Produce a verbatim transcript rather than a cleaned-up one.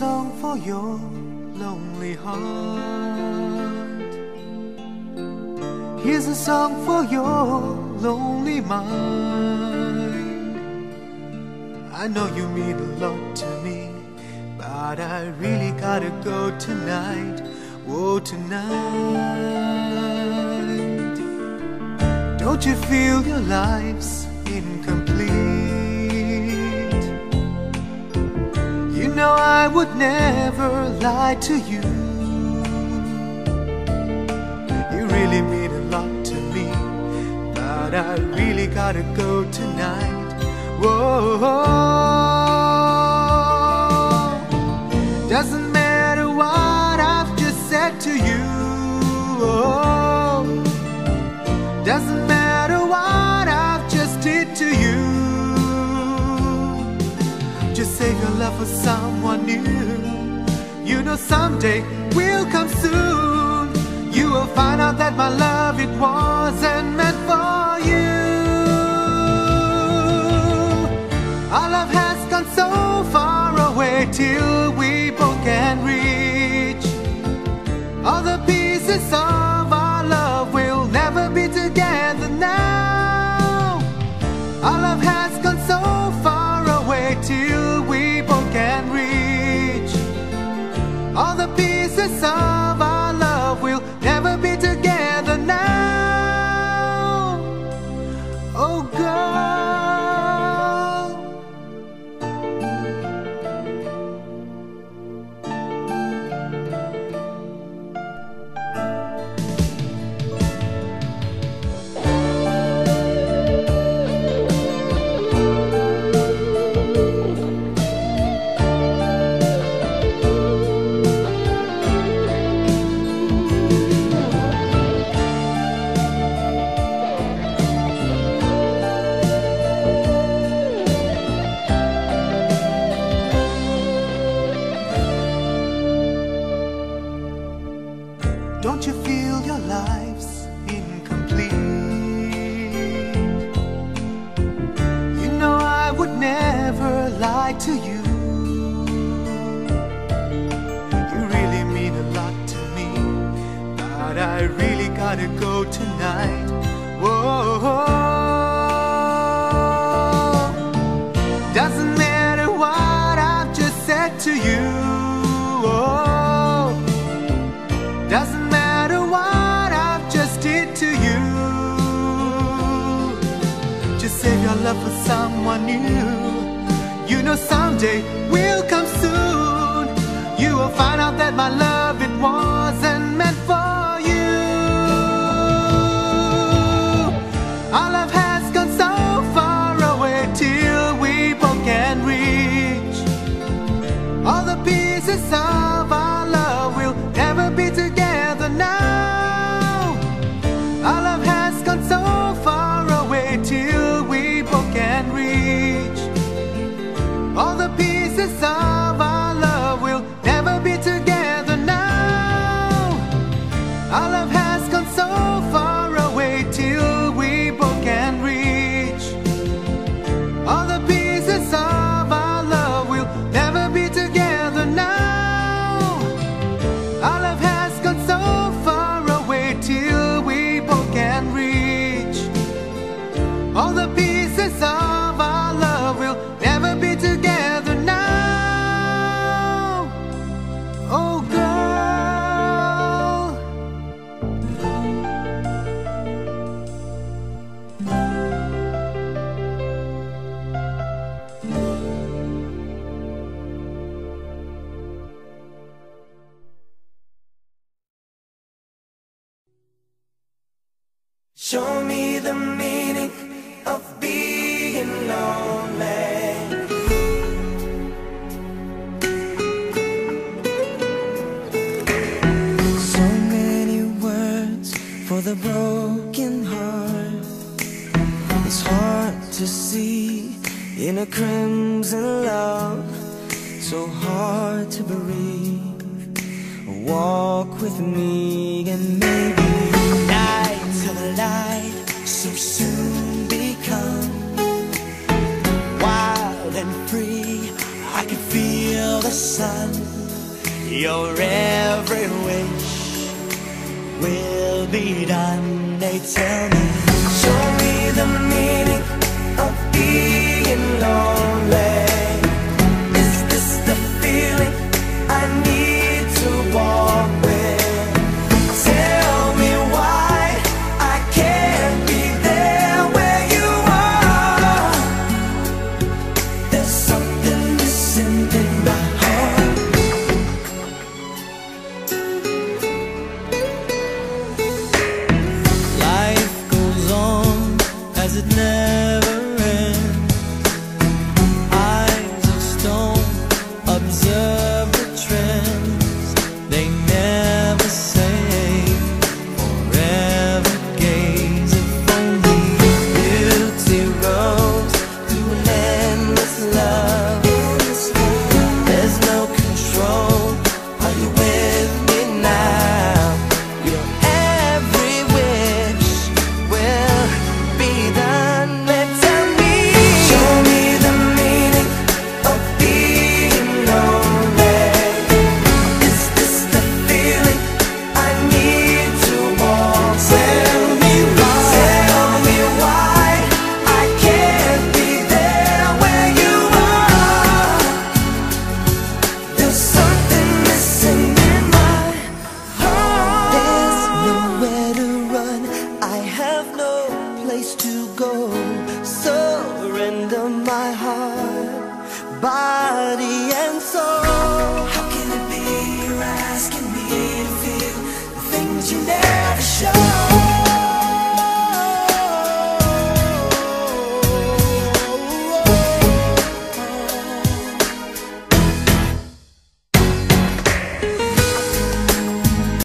song for your lonely heart. Here's a song for your lonely mind. I know you mean a lot to me, but I really gotta go tonight. Whoa, tonight. Don't you feel your life's incomplete? You know I would never lie to you. You really mean a lot to me, but I really gotta go tonight. Whoa. Doesn't matter what I've just said to you. Oh, doesn't matter what I've just did to you. Just save your love for someone new. You know someday will come soon. You will find out that my love, it wasn't meant for you. Our love has gone so far away till we both can reach. All the pieces of our love will never be together now. Our love has gone so far away till we both can reach. All the pieces of our love will never be together now. Oh girl, don't you feel your life's incomplete? You know I would never lie to you. You really mean a lot to me, but I really gotta go tonight. Whoa. Doesn't matter what I've just said to you. Oh, doesn't matter what I've just did to you. Just save your love for someone new. You know someday will come soon. You will find out that my love, it wasn't meant for you. Our love has gone so far away till we both can reach. All the pieces of our love will never be together now. Our love has gone so far away till we both can reach. All the pieces of our love will never be together now. Our love has gone so far away till we both can reach. All the pieces of our love will never be together now. Our love has gone so far away till we both can reach. All the pieces of our love will never be together now. Oh girl, show me the meaning of being lonely. So many words for the broken heart. It's hard to see in a crimson love, so hard to breathe. Walk with me and maybe night till the light so soon become wild and free. I can feel the sun Your every wish will be done. They tell me, show me the meaning of being lonely. Is this the feeling I need to walk with? Tell me why I can't be there where you are. There's something missing in my heart. Life goes on as it never ends. Eyes of stone observe the trends. They never say forever gaze. If only beauty rose to an endless love. There's no control. Are you with me now? Your every wish will be done. They tell me, show me the meaning of being lonely. Is this the feeling I need to walk? Tell me why, tell me why I can't be there where you are. There's something missing in my heart. There's nowhere to run, I have no place to go. Surrender my heart, body and soul. How can it be you're asking me to feel the things you never show?